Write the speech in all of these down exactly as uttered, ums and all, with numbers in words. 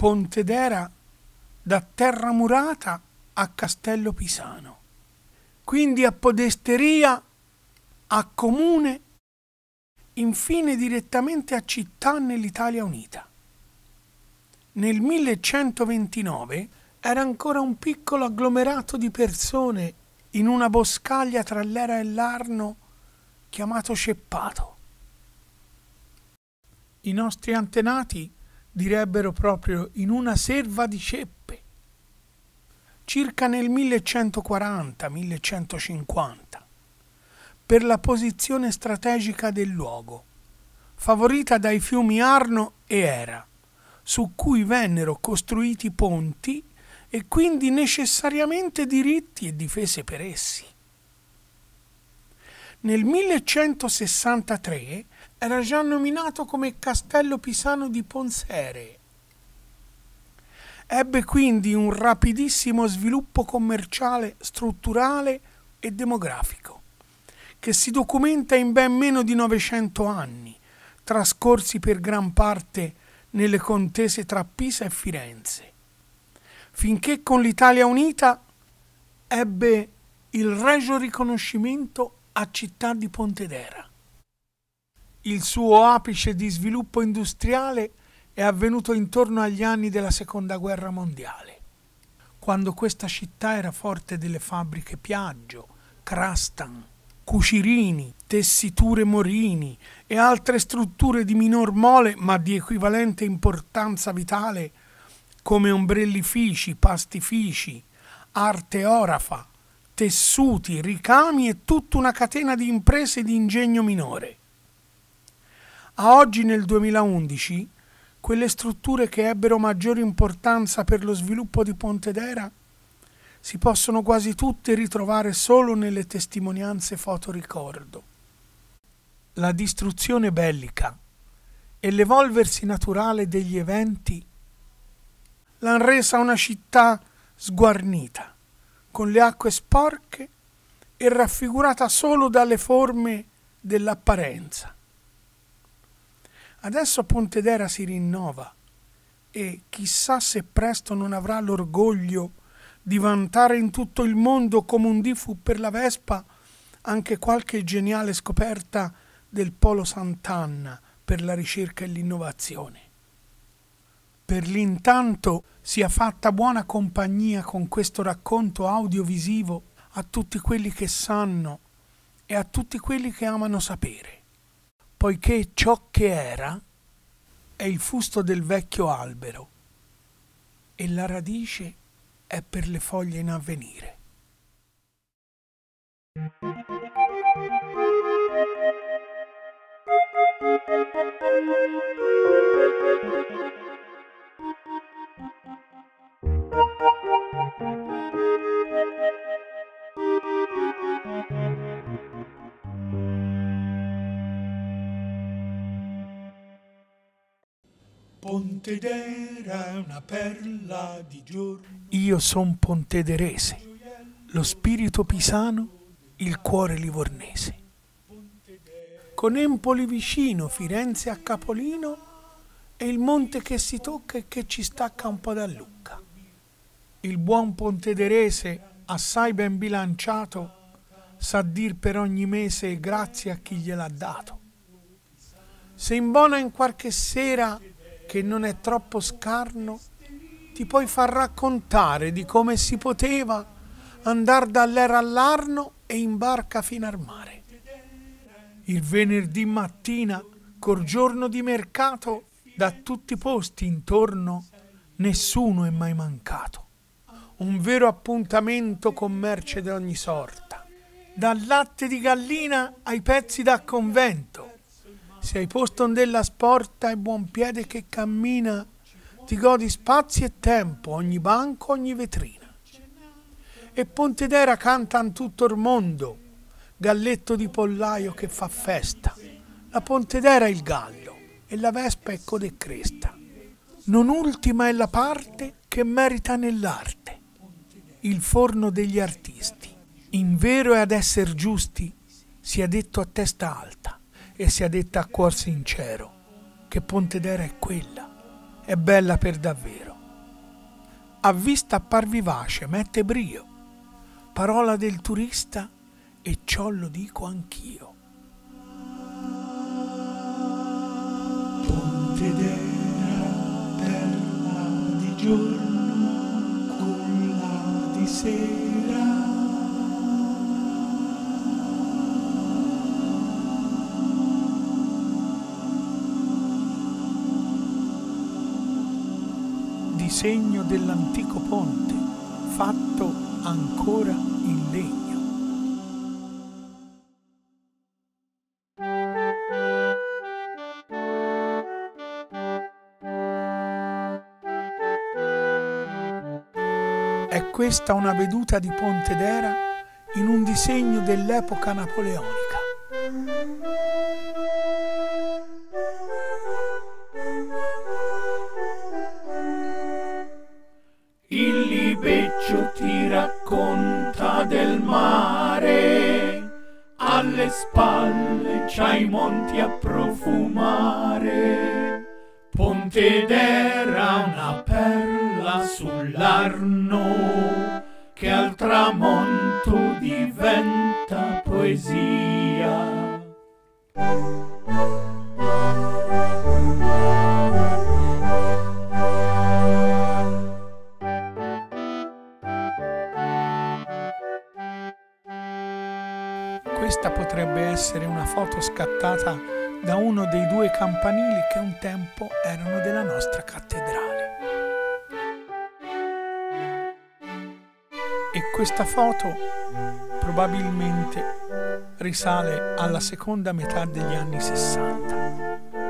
Pontedera da Terramurata a Castello Pisano, quindi a Podesteria, a Comune, infine direttamente a città nell'Italia Unita. Nel millecentoventinove era ancora un piccolo agglomerato di persone in una boscaglia tra l'Era e l'Arno chiamato Ceppato. I nostri antenati direbbero proprio in una serva di ceppe. Circa nel millecentoquaranta millecentocinquanta, per la posizione strategica del luogo, favorita dai fiumi Arno e Era, su cui vennero costruiti ponti e quindi necessariamente diritti e difese per essi. Nel millecentosessantatré era già nominato come Castello Pisano di Ponsere. Ebbe quindi un rapidissimo sviluppo commerciale, strutturale e demografico, che si documenta in ben meno di novecento anni, trascorsi per gran parte nelle contese tra Pisa e Firenze, finché con l'Italia Unita ebbe il regio riconoscimento a città di Pontedera. Il suo apice di sviluppo industriale è avvenuto intorno agli anni della Seconda Guerra Mondiale, quando questa città era forte delle fabbriche Piaggio, Crastan, Cucirini, Tessiture Morini e altre strutture di minor mole ma di equivalente importanza vitale come ombrellifici, pastifici, arte orafa, tessuti, ricami e tutta una catena di imprese di ingegno minore. A oggi, nel duemilaundici, quelle strutture che ebbero maggiore importanza per lo sviluppo di Pontedera si possono quasi tutte ritrovare solo nelle testimonianze fotoricordo. La distruzione bellica e l'evolversi naturale degli eventi l'han resa una città sguarnita, con le acque sporche e raffigurata solo dalle forme dell'apparenza. Adesso Pontedera si rinnova e chissà se presto non avrà l'orgoglio di vantare in tutto il mondo come un dì fu per la Vespa anche qualche geniale scoperta del Polo Sant'Anna per la ricerca e l'innovazione. Per l'intanto sia fatta buona compagnia con questo racconto audiovisivo a tutti quelli che sanno e a tutti quelli che amano sapere, poiché ciò che era è il fusto del vecchio albero e la radice è per le foglie in avvenire. Pontedera è una perla di giorno. Io son pontederese, lo spirito pisano, il cuore livornese. Con Empoli vicino, Firenze a capolino e il monte che si tocca e che ci stacca un po' da Lucca. Il buon pontederese, assai ben bilanciato, sa dir per ogni mese grazie a chi gliel'ha dato. Se imbona in qualche sera che non è troppo scarno, ti puoi far raccontare di come si poteva andar dall'Era all'Arno e in barca fino al mare. Il venerdì mattina, col giorno di mercato, da tutti i posti intorno, nessuno è mai mancato. Un vero appuntamento con merce di ogni sorta. Dal latte di gallina ai pezzi da convento. Se hai posto della sporta e buon piede che cammina, ti godi spazio e tempo, ogni banco, ogni vetrina. E Pontedera canta in tutto il mondo, galletto di pollaio che fa festa. La Pontedera è il gallo e la Vespa è coda e cresta. Non ultima è la parte che merita nell'arte, il forno degli artisti. In vero e ad esser giusti, sia detto a testa alta e sia detta a cuor sincero, che Pontedera è quella, è bella per davvero. A vista appar vivace, mette brio, parola del turista e ciò lo dico anch'io. Pontedera, perla di giorno, culla di sera. Disegno dell'antico ponte, fatto ancora in legno. È questa una veduta di Pontedera in un disegno dell'epoca napoleonica. Il libeccio ti racconta del mare, alle spalle c'hai i monti a profumare. Pontedera, una perla sull'Arno, che al tramonto diventa poesia. Questa potrebbe essere una foto scattata da uno dei due campanili che un tempo erano della nostra cattedrale. E questa foto probabilmente risale alla seconda metà degli anni sessanta.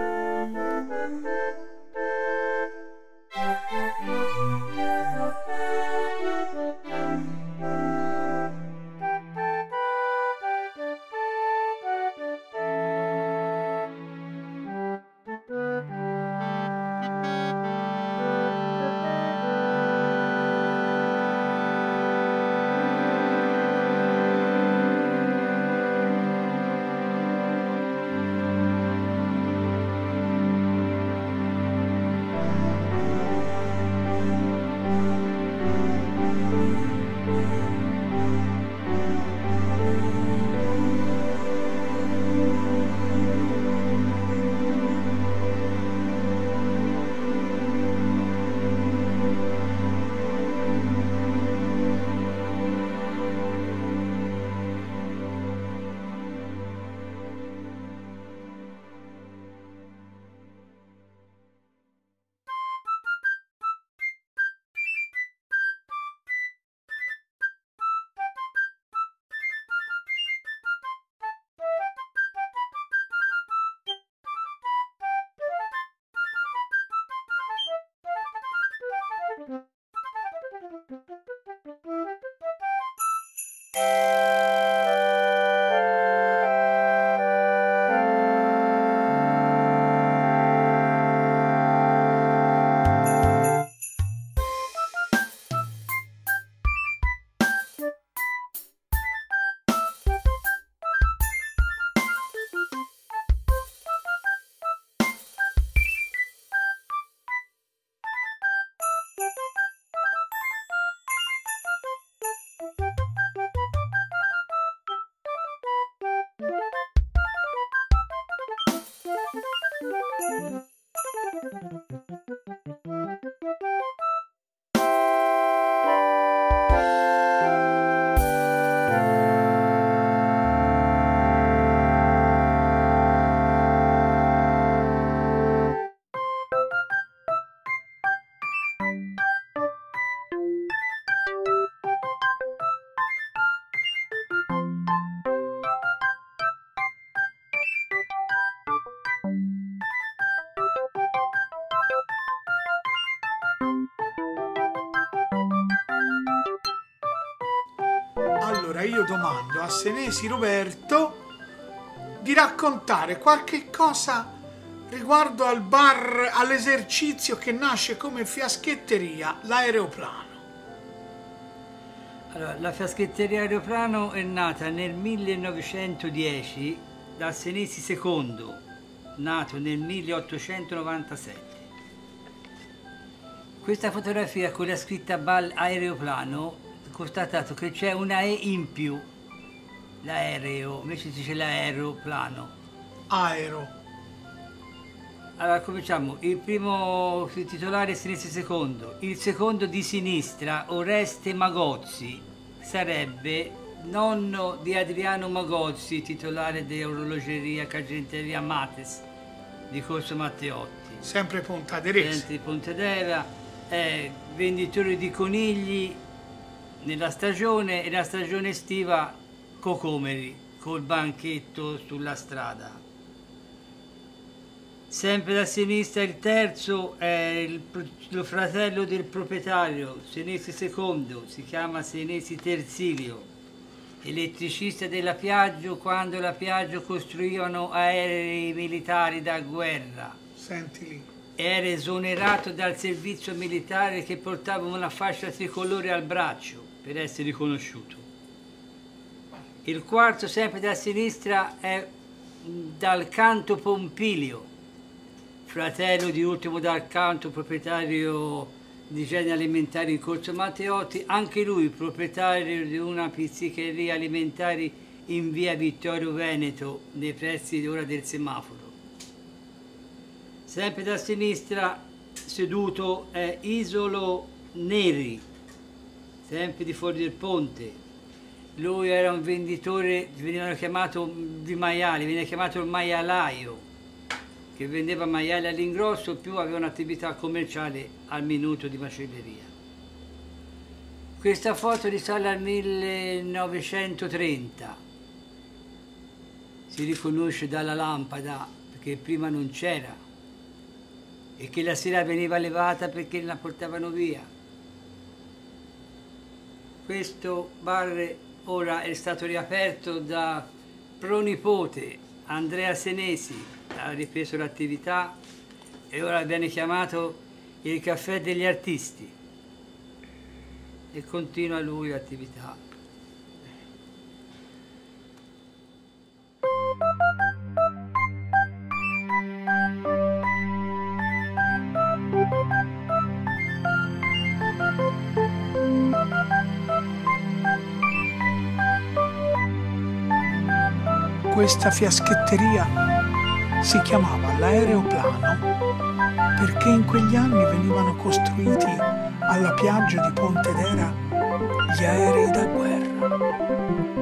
Allora io domando a Senesi Roberto di raccontare qualche cosa riguardo al bar, all'esercizio che nasce come fiaschetteria, l'Aeroplano. Allora, la fiaschetteria Aeroplano è nata nel millenovecentodieci da Senesi secondo, nato nel milleottocentonovantasette. Questa fotografia con la scritta B A L aeroplano, ho constatato che c'è una E in più, l'aereo, invece si dice l'aeroplano. Aero. Allora cominciamo, il primo titolare è Senesi secondo, il secondo di sinistra, Oreste Magozzi, sarebbe nonno di Adriano Magozzi, titolare di orologeria Cagenteria Mates di Corso Matteotti. Sempre Pontederese. Sempre Pontedera, è venditore di conigli nella stagione e la stagione estiva cocomeri col banchetto sulla strada. Sempre da sinistra il terzo è il, lo fratello del proprietario, Senesi secondo, si chiama Senesi Tersilio, elettricista della Piaggio quando la Piaggio costruivano aerei militari da guerra. Senti lì. Era esonerato dal servizio militare che portava una fascia tricolore al braccio per essere riconosciuto. Il quarto, sempre da sinistra, è Dal Canto Pompilio, fratello di Ultimo Dal Canto, proprietario di generi alimentari in Corso Matteotti, anche lui proprietario di una pizzicheria alimentari in via Vittorio Veneto, nei pressi ora del semaforo. Sempre da sinistra, seduto, è Isolo Neri, sempre di fuori del ponte. Lui era un venditore, venivano chiamato di maiali, viene chiamato il maialaio, che vendeva maiali all'ingrosso, più aveva un'attività commerciale al minuto di macelleria. Questa foto risale al millenovecentotrenta. Si riconosce dalla lampada, perché prima non c'era, e che la sera veniva levata perché la portavano via. Questo bar ora è stato riaperto da pronipote Andrea Senesi, ha ripreso l'attività e ora viene chiamato il Caffè degli Artisti e continua lui l'attività. Questa fiaschetteria si chiamava l'Aeroplano perché in quegli anni venivano costruiti alla Piaggio di Pontedera gli aerei da guerra.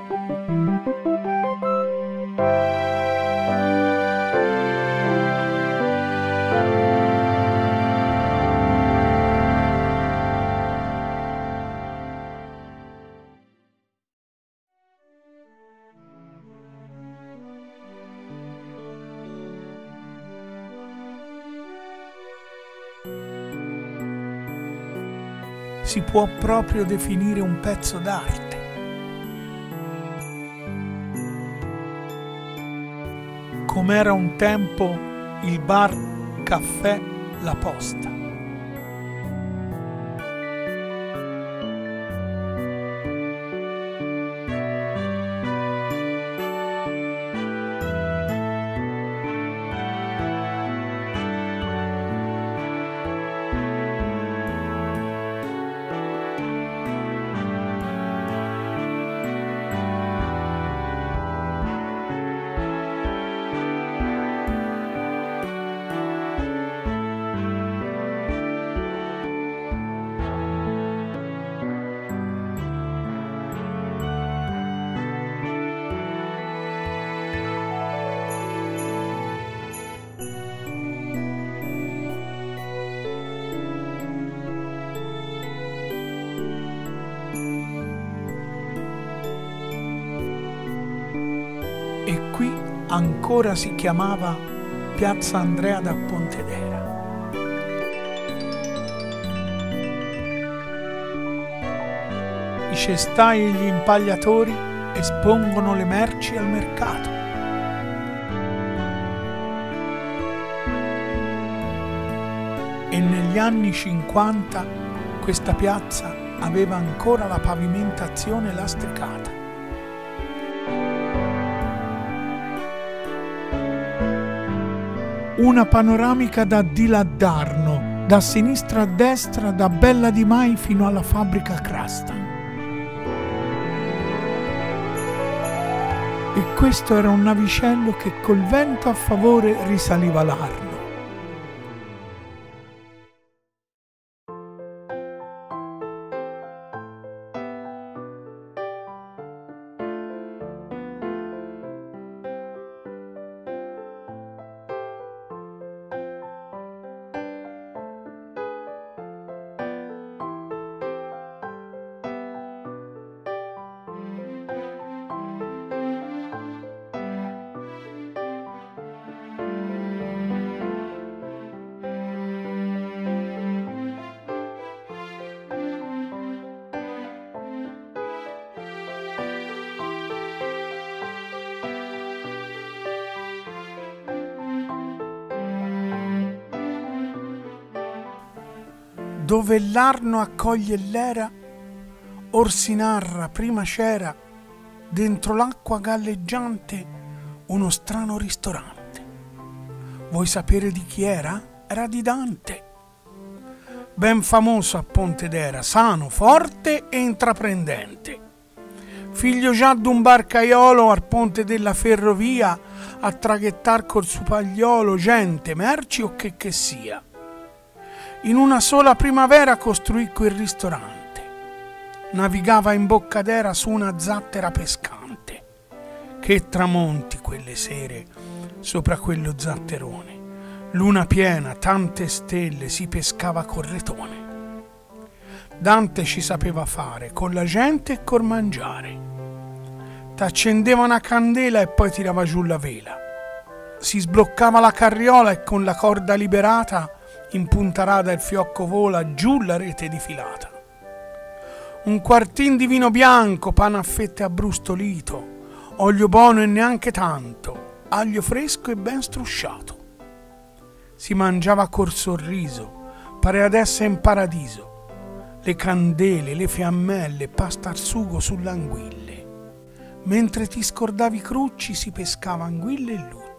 Si può proprio definire un pezzo d'arte. Com'era un tempo il bar caffè La Posta. E qui ancora si chiamava Piazza Andrea da Pontedera. I cestai e gli impagliatori espongono le merci al mercato. E negli anni cinquanta questa piazza aveva ancora la pavimentazione lastricata. Una panoramica da diladdarno da sinistra a destra, da Bella di Mai fino alla fabbrica Crastan. E questo era un navicello che col vento a favore risaliva l'Arno. Dove l'Arno accoglie l'era, or si narra prima c'era, dentro l'acqua galleggiante, uno strano ristorante. Vuoi sapere di chi era? Era di Dante. Ben famoso a Pontedera, sano, forte e intraprendente. Figlio già d'un barcaiolo al ponte della ferrovia, a traghettar col suo pagliolo gente, merci o che che sia. In una sola primavera costruì quel ristorante. Navigava in bocca d'era su una zattera pescante. Che tramonti quelle sere sopra quello zatterone. Luna piena, tante stelle, si pescava col retone. Dante ci sapeva fare con la gente e col mangiare. T'accendeva una candela e poi tirava giù la vela. Si sbloccava la carriola e con la corda liberata in punta rada il fiocco vola, giù la rete difilata. Un quartin di vino bianco, pane a fette abbrustolito, olio buono e neanche tanto, aglio fresco e ben strusciato. Si mangiava col sorriso, parea d'esse in paradiso, le candele, le fiammelle, pasta al sugo sull'anguille. Mentre ti scordavi i crucci si pescava anguille e lucci.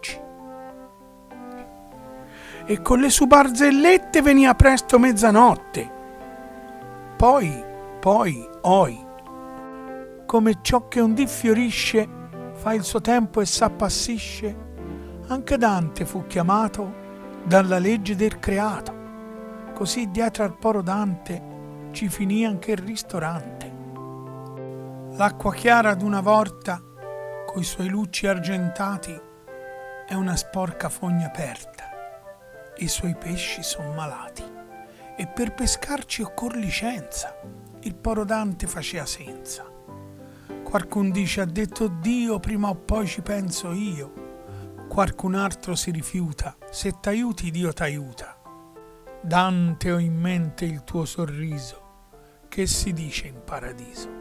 E con le sue barzellette venia presto mezzanotte. Poi, poi, oi, come ciò che un dì fiorisce, fa il suo tempo e s'appassisce, anche Dante fu chiamato dalla legge del creato. Così dietro al poro Dante ci finì anche il ristorante. L'acqua chiara d'una volta, coi suoi lucci argentati, è una sporca fogna aperta. I suoi pesci son malati e per pescarci occor licenza. Il poro Dante facea senza. Qualcun dice ha detto Dio, prima o poi ci penso io. Qualcun altro si rifiuta, se t'aiuti Dio t'aiuta. Dante, ho in mente il tuo sorriso, che si dice in paradiso.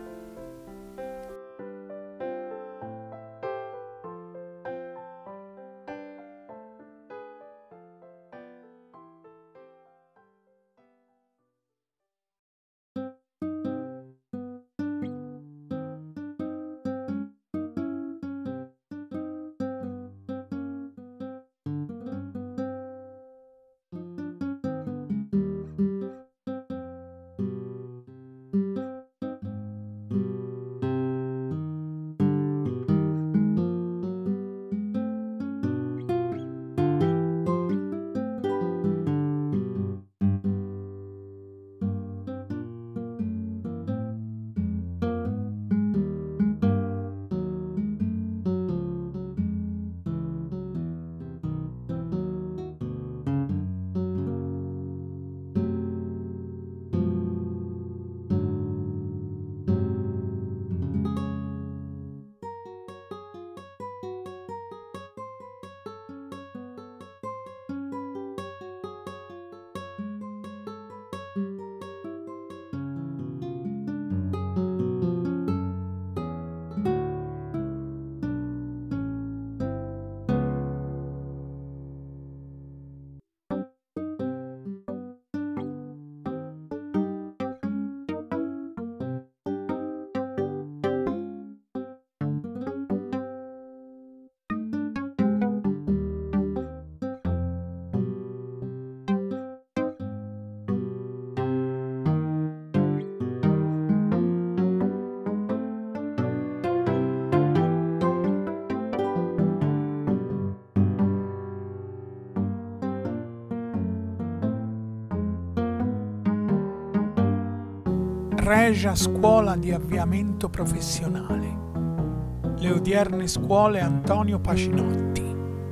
Regia Scuola di Avviamento Professionale. Le odierne scuole Antonio Pacinotti.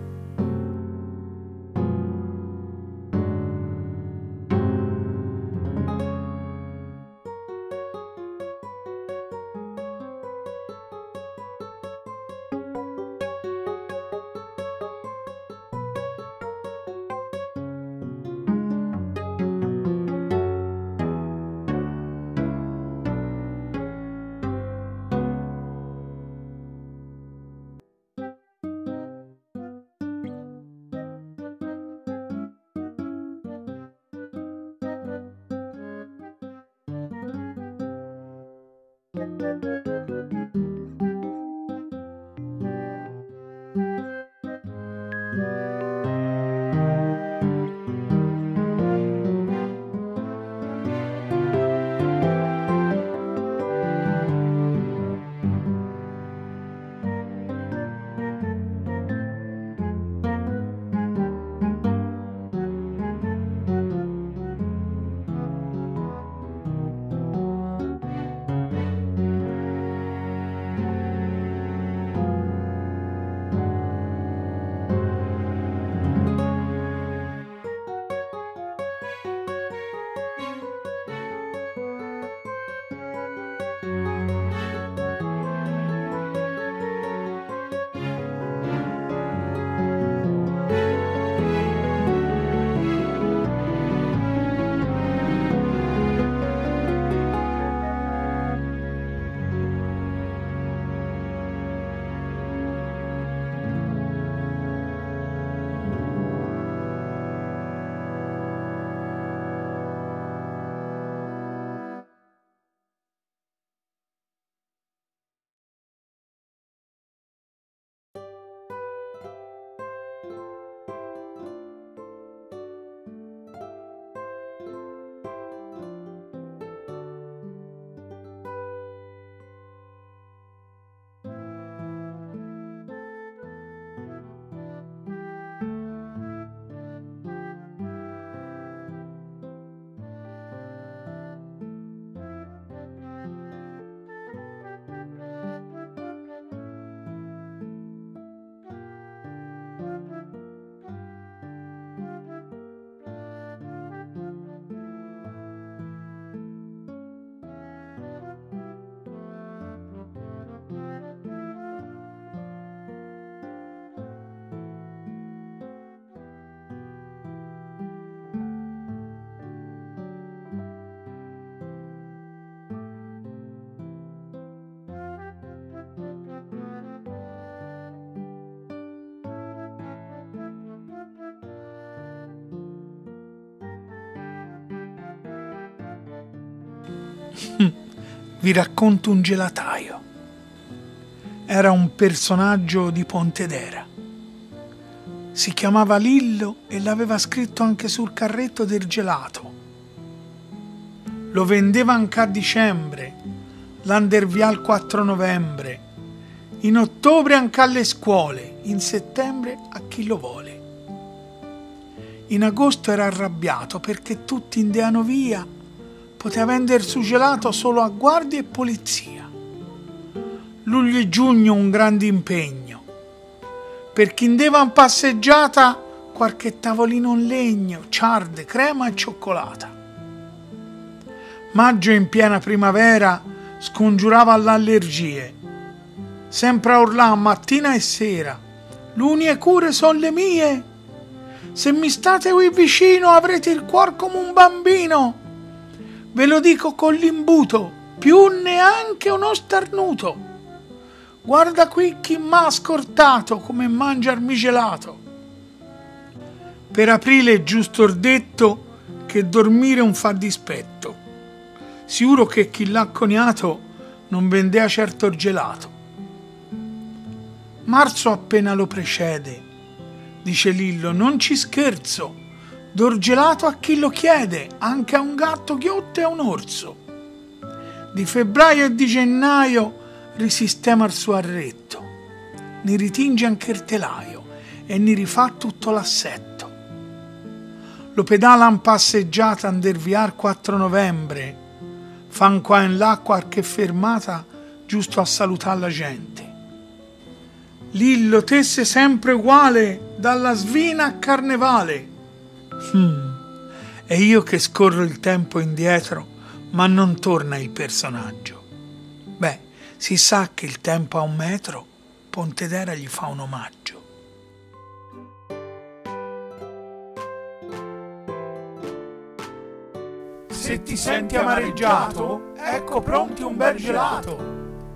Vi racconto un gelataio. Era un personaggio di Pontedera. Si chiamava Lillo e l'aveva scritto anche sul carretto del gelato. Lo vendeva anche a dicembre, l'andervia il quattro novembre, in ottobre anche alle scuole, in settembre a chi lo vuole. In agosto era arrabbiato perché tutti indeano via, poteva vendere su gelato solo a guardia e polizia. Luglio e giugno un grande impegno. Per chi indeva in passeggiata, qualche tavolino in legno, ciarde, crema e cioccolata. Maggio in piena primavera scongiurava alle allergie. Sempre a urlà mattina e sera. L'unie cure son le mie. Se mi state qui vicino avrete il cuor come un bambino. Ve lo dico con l'imbuto, più neanche uno starnuto. Guarda qui chi m'ha scortato come mangiarmi gelato. Per aprile è giusto or detto che dormire un fa dispetto. Sicuro che chi l'ha coniato non vendea certo il gelato. Marzo appena lo precede, dice Lillo, non ci scherzo. Dor gelato a chi lo chiede, anche a un gatto ghiotto e a un orso. Di febbraio e di gennaio risistema il suo arretto, ne ritinge anche il telaio e ne rifà tutto l'assetto. Lo pedala in passeggiata andervia il quattro novembre, fan qua e là qualche fermata giusto a salutare la gente. Lillo tesse sempre uguale, dalla Svina a Carnevale. Hmm. E io che scorro il tempo indietro, ma non torna il personaggio. Beh, si sa che il tempo a un metro, Pontedera gli fa un omaggio. Se ti senti amareggiato, ecco pronti un bel gelato.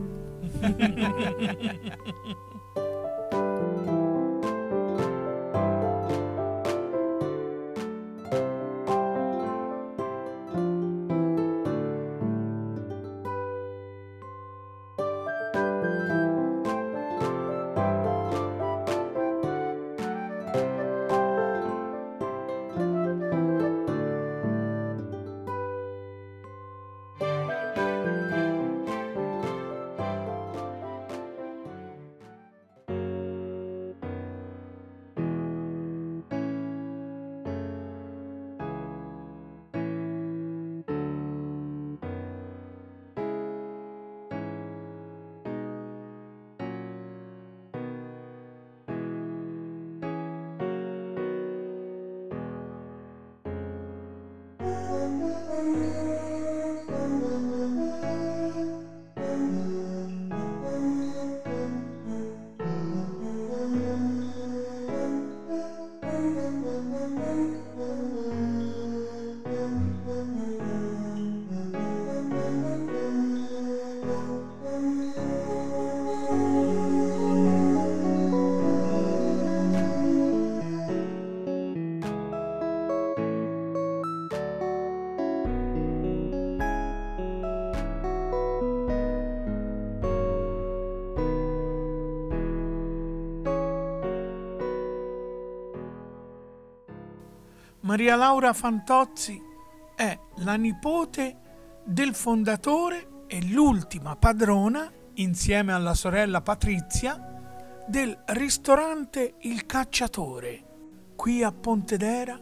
Maria Laura Fantozzi è la nipote del fondatore e l'ultima padrona, insieme alla sorella Patrizia, del ristorante Il Cacciatore, qui a Pontedera,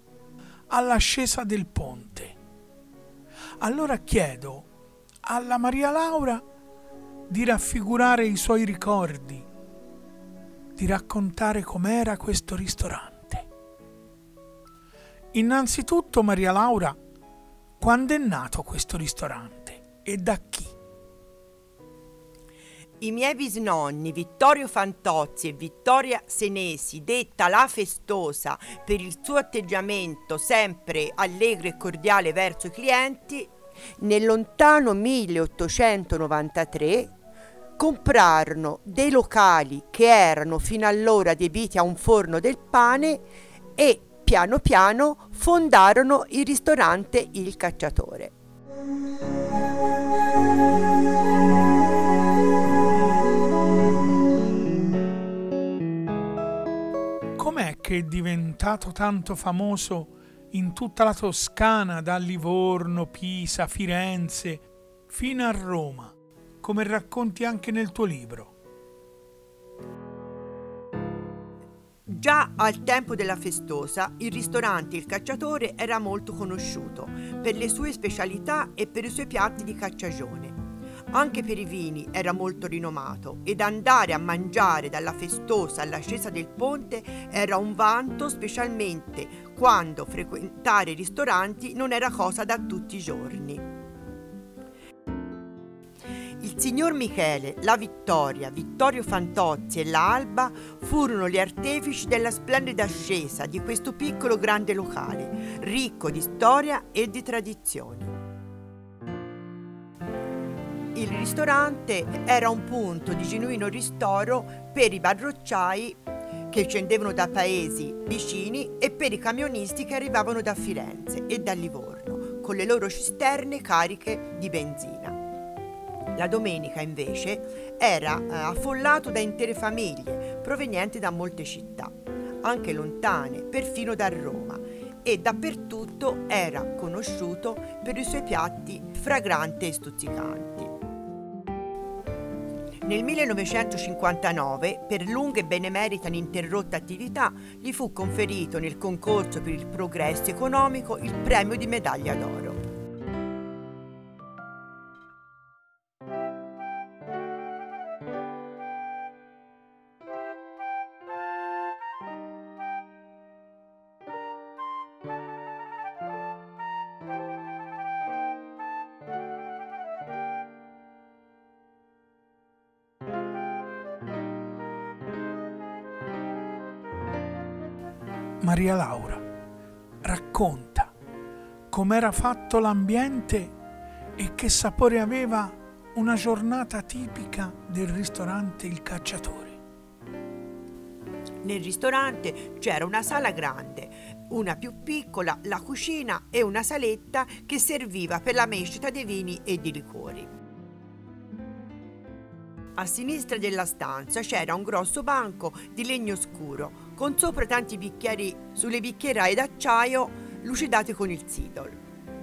all'ascesa del ponte. Allora chiedo alla Maria Laura di raffigurare i suoi ricordi, di raccontare com'era questo ristorante. Innanzitutto, Maria Laura, quando è nato questo ristorante e da chi? I miei bisnonni Vittorio Fantozzi e Vittoria Senesi, detta la Festosa per il suo atteggiamento sempre allegro e cordiale verso i clienti, nel lontano milleottocentonovantatré comprarono dei locali che erano fino allora adibiti a un forno del pane e piano piano fondarono il ristorante Il Cacciatore. Com'è che è diventato tanto famoso in tutta la Toscana, da Livorno, Pisa, Firenze, fino a Roma, come racconti anche nel tuo libro? Già al tempo della Festosa, il ristorante Il Cacciatore era molto conosciuto per le sue specialità e per i suoi piatti di cacciagione. Anche per i vini era molto rinomato ed andare a mangiare dalla Festosa all'ascesa del ponte era un vanto, specialmente quando frequentare i ristoranti non era cosa da tutti i giorni. Il signor Michele, la Vittoria, Vittorio Fantozzi e la Alba furono gli artefici della splendida ascesa di questo piccolo grande locale, ricco di storia e di tradizioni. Il ristorante era un punto di genuino ristoro per i barrocciai che scendevano da paesi vicini e per i camionisti che arrivavano da Firenze e da Livorno con le loro cisterne cariche di benzina. La domenica invece era eh, affollato da intere famiglie provenienti da molte città, anche lontane, perfino da Roma, e dappertutto era conosciuto per i suoi piatti fragranti e stuzzicanti. Nel millenovecentocinquantanove, per lunga e benemerita ininterrotta attività, gli fu conferito nel concorso per il progresso economico il premio di medaglia d'oro. Maria Laura racconta com'era fatto l'ambiente e che sapore aveva una giornata tipica del ristorante Il Cacciatore. Nel ristorante c'era una sala grande, una più piccola, la cucina e una saletta che serviva per la mescita dei vini e di liquori. A sinistra della stanza c'era un grosso banco di legno scuro, con sopra tanti bicchieri sulle bicchieraie d'acciaio lucidate con il sidol.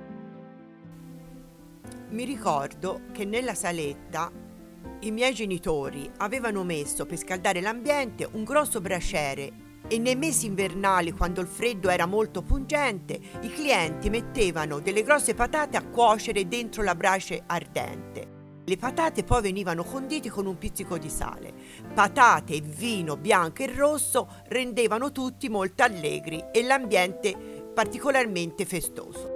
Mi ricordo che nella saletta i miei genitori avevano messo per scaldare l'ambiente un grosso braciere e nei mesi invernali, quando il freddo era molto pungente, i clienti mettevano delle grosse patate a cuocere dentro la brace ardente. Le patate poi venivano condite con un pizzico di sale. Patate e vino bianco e rosso rendevano tutti molto allegri e l'ambiente particolarmente festoso.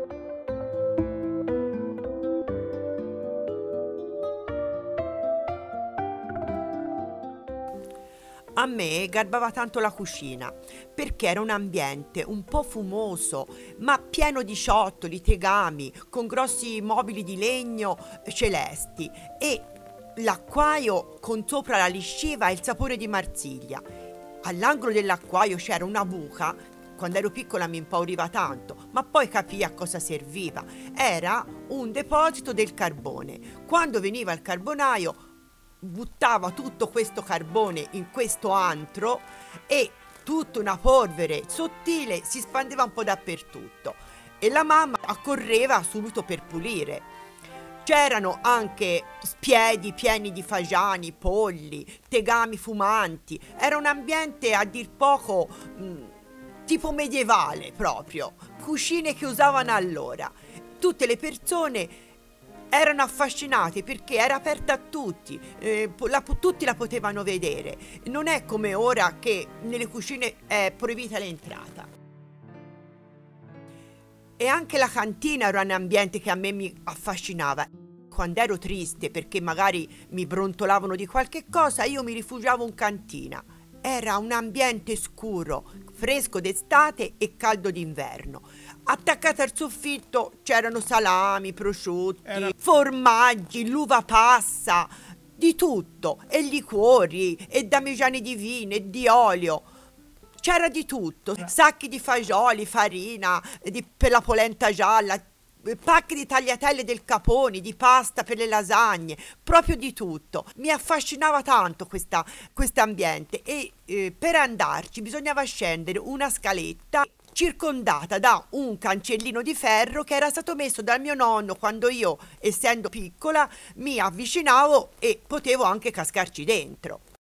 A me garbava tanto la cucina, perché era un ambiente un po' fumoso, ma pieno di ciottoli, tegami, con grossi mobili di legno celesti e l'acquaio con sopra la lisciva e il sapore di Marsiglia. All'angolo dell'acquaio c'era una buca. Quando ero piccola mi impauriva tanto, ma poi capii a cosa serviva. Era un deposito del carbone. Quando veniva il carbonaio buttava tutto questo carbone in questo antro e tutta una polvere sottile si spandeva un po' dappertutto e la mamma accorreva subito per pulire. C'erano anche spiedi pieni di fagiani, polli, tegami fumanti. Era un ambiente a dir poco mh, tipo medievale proprio, cucine che usavano allora. Tutte le persone erano affascinati perché era aperta a tutti, eh, la, tutti la potevano vedere. Non è come ora che nelle cucine è proibita l'entrata. E anche la cantina era un ambiente che a me mi affascinava. Quando ero triste perché magari mi brontolavano di qualche cosa, io mi rifugiavo in cantina. Era un ambiente scuro, fresco d'estate e caldo d'inverno. Attaccato al soffitto c'erano salami, prosciutti, Era... formaggi, l'uva passa, di tutto, e liquori, e damigiani di vino, e di olio. C'era di tutto, sacchi di fagioli, farina, di, per la polenta gialla, pacchi di tagliatelle del capone, di pasta per le lasagne, proprio di tutto. Mi affascinava tanto questa ambiente e eh, per andarci bisognava scendere una scaletta circondata da un cancellino di ferro che era stato messo dal mio nonno quando io, essendo piccola, mi avvicinavo e potevo anche cascarci dentro.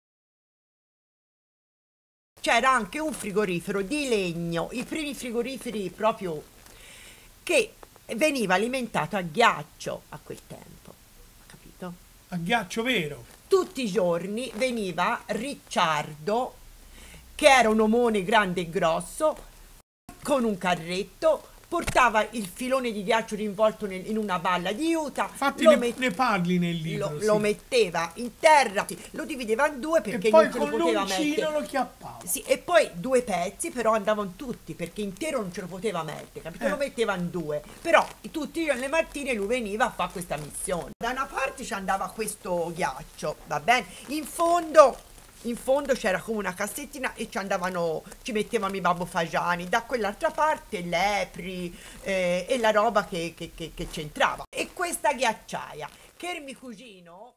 C'era anche un frigorifero di legno, i primi frigoriferi proprio, che veniva alimentato a ghiaccio a quel tempo, capito? A ghiaccio vero? Tutti i giorni veniva Ricciardo, che era un omone grande e grosso, con un carretto, portava il filone di ghiaccio rinvolto nel, in una balla di juta. Infatti ne, met- ne parli nel libro. Lo, sì. lo metteva in terra, lo divideva in due perché e poi non ce lo con poteva l'uncino mettere. lo chiappava. Sì, e poi due pezzi però andavano tutti perché intero non ce lo poteva mettere, capito? Eh. Lo metteva in due. Però tutti io le mattine lui veniva a fare questa missione. Da una parte ci andava questo ghiaccio, va bene? In fondo In fondo c'era come una cassettina e ci andavano, ci mettevano i babbo fagiani, da quell'altra parte lepri eh, e la roba che, che, che, che c'entrava. E questa ghiacciaia, che era mio cugino...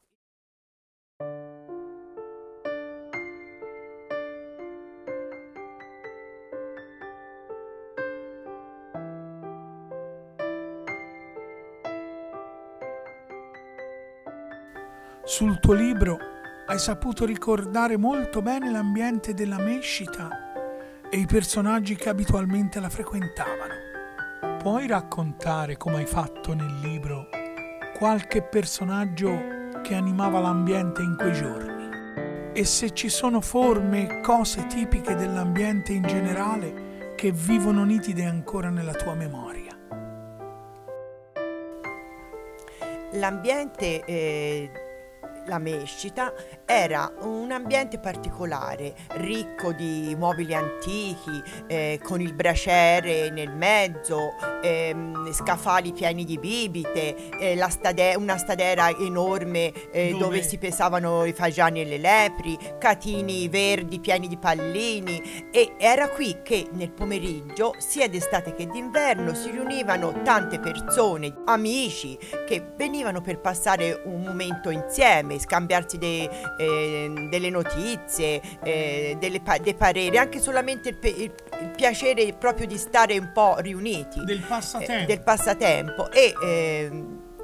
Sul tuo libro hai saputo ricordare molto bene l'ambiente della mescita e i personaggi che abitualmente la frequentavano. Puoi raccontare come hai fatto nel libro qualche personaggio che animava l'ambiente in quei giorni? E se ci sono forme e cose tipiche dell'ambiente in generale che vivono nitide ancora nella tua memoria? L'ambiente... Eh... la Mescita era un ambiente particolare, ricco di mobili antichi, eh, con il braciere nel mezzo, ehm, scaffali pieni di bibite, eh, la stade- una stadera enorme eh, dove? dove si pesavano i fagiani e le lepri, catini verdi pieni di pallini, e era qui che nel pomeriggio, sia d'estate che d'inverno, si riunivano tante persone, amici, che venivano per passare un momento insieme, scambiarsi de, eh, delle notizie, eh, delle pa- dei pareri, anche solamente il, pe- il, il piacere proprio di stare un po' riuniti, del passatempo, eh, del passatempo e eh,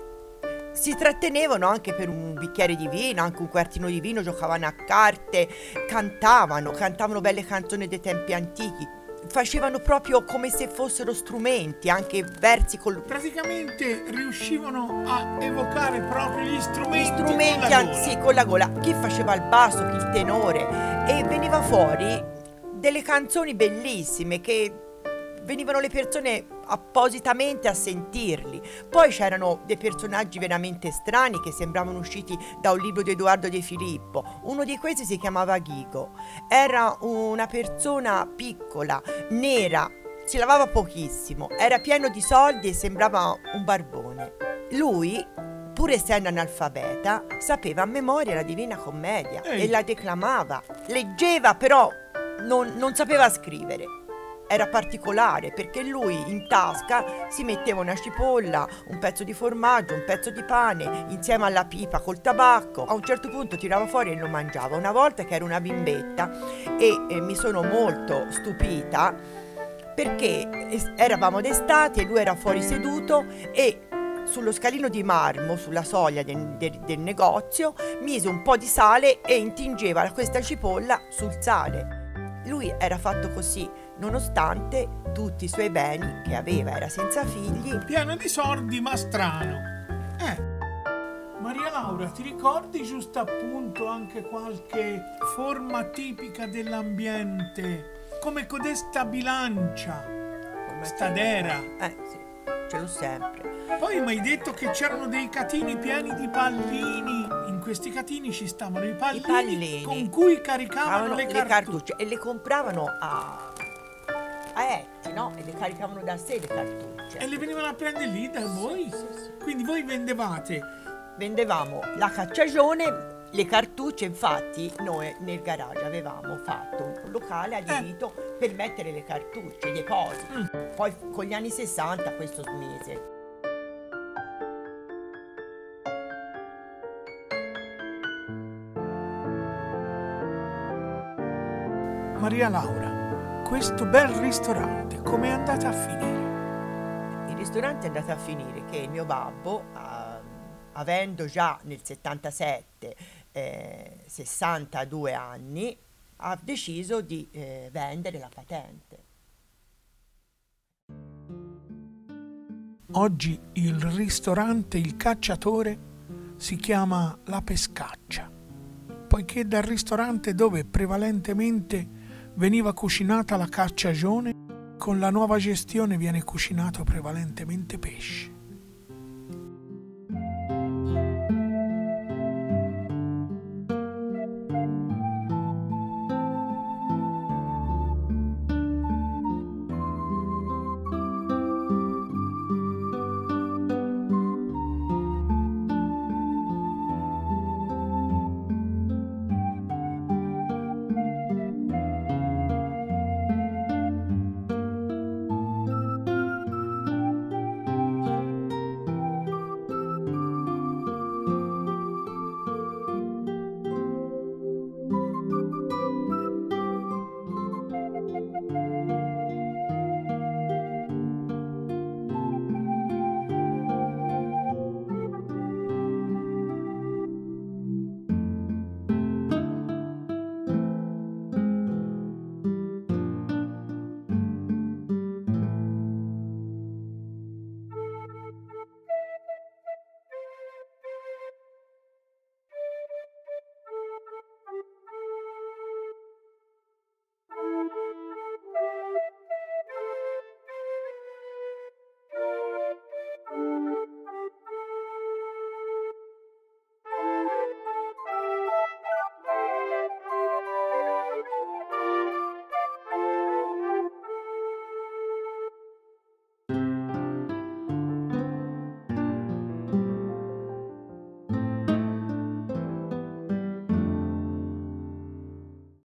si trattenevano anche per un bicchiere di vino, anche un quartino di vino, giocavano a carte, cantavano, cantavano belle canzoni dei tempi antichi, facevano proprio come se fossero strumenti, anche versi col... praticamente riuscivano a evocare proprio gli strumenti, gli strumenti con la gola. Sì, con la gola, chi faceva il basso, chi il tenore, e veniva fuori delle canzoni bellissime che venivano le persone appositamente a sentirli. Poi c'erano dei personaggi veramente strani che sembravano usciti da un libro di Edoardo De Filippo. Uno di questi si chiamava Ghigo, era una persona piccola, nera, si lavava pochissimo, era pieno di soldi e sembrava un barbone. Lui, pur essendo analfabeta, sapeva a memoria la Divina Commedia Ehi. e la declamava, leggeva, però non, non sapeva scrivere. Era particolare perché lui in tasca si metteva una cipolla, un pezzo di formaggio, un pezzo di pane insieme alla pipa col tabacco. A un certo punto tirava fuori e lo mangiava. Una volta che ero una bimbetta e, e mi sono molto stupita perché eravamo d'estate e lui era fuori seduto e sullo scalino di marmo, sulla soglia del, del, del negozio, mise un po' di sale e intingeva questa cipolla sul sale. Lui era fatto così, nonostante tutti i suoi beni che aveva, era senza figli. Pieno di soldi, ma strano. Eh, Maria Laura, ti ricordi giusto appunto anche qualche forma tipica dell'ambiente? Come codesta bilancia, come stadera. Eh sì, ce l'ho sempre. Poi mi hai detto che c'erano dei catini pieni di pallini. In questi catini ci stavano i pallini, I pallini con cui caricavano le, le cartucce. cartucce e le compravano a, a Etti, no? E le caricavano da sé le cartucce. E le venivano a prendere lì da voi? Sì, sì, sì. Quindi voi vendevate? Vendevamo la cacciagione, le cartucce. Infatti noi nel garage avevamo fatto un locale adibito eh. per mettere le cartucce, i depositi. Mm. Poi con gli anni sessanta questo smise. Maria Laura, questo bel ristorante come è andata a finire? Il ristorante è andato a finire che il mio babbo, eh, avendo già nel settantasette eh, sessantadue anni, ha deciso di eh, vendere la patente. Oggi il ristorante Il Cacciatore si chiama La Pescaccia, poiché dal ristorante dove prevalentemente veniva cucinata la cacciagione, con la nuova gestione viene cucinato prevalentemente pesce.